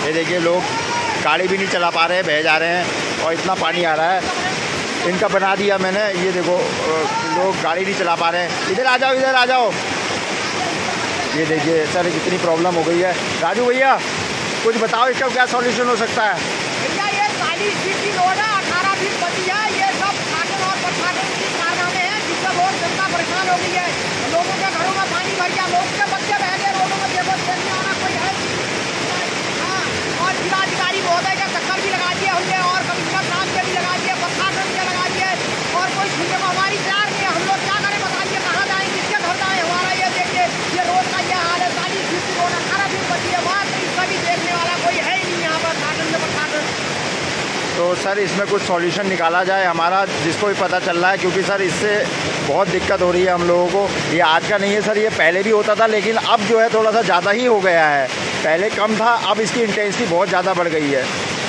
ये देखिए लोग गाड़ी भी नहीं चला पा रहे हैं, बह जा रहे हैं और इतना पानी आ रहा है। इनका बना दिया मैंने, ये देखो लोग गाड़ी नहीं चला पा रहे हैं। इधर आ जाओ, इधर आ जाओ। ये देखिए सर कितनी प्रॉब्लम हो गई है। राजू भैया कुछ बताओ इसका क्या सॉल्यूशन हो सकता है? भैया ये 40 फीट की रोड है, 18 फीट बची है। ये सब शासन और प्रशासन की कारनामे हैं जिससे बहुत जनता परेशान हो गई है। लोगों के घरों में पानी भर गया, लोगों के बच्चे बह गए रोडों में। देखो चलने वाला कोई है हाँ, और जिलाधिकारी महोदय के चक्कर भी लगा दिए हमने और कमिश्नर साहब के भी लगा दिए, प्रशासन के लगा दिए और कोई सुनने को हमारी तैयार नहीं है। हम लोग क्या करें बताइए, कहाँ जाएँ, किसके घर जाएँ? हमारा ये देखिए ये रोड का ये हाल है। 40 फीट की रोड 18 फीट बची है, बात इसका भी देखने वाला कोई है ही नहीं यहाँ पर शासन से प्रशासन। तो सर इसमें कुछ सॉल्यूशन निकाला जाए हमारा, जिसको भी पता चल रहा है, क्योंकि सर इससे बहुत दिक्कत हो रही है हम लोगों को। ये आज का नहीं है सर, ये पहले भी होता था, लेकिन अब जो है थोड़ा सा ज़्यादा ही हो गया है। पहले कम था, अब इसकी इंटेंसिटी बहुत ज़्यादा बढ़ गई है।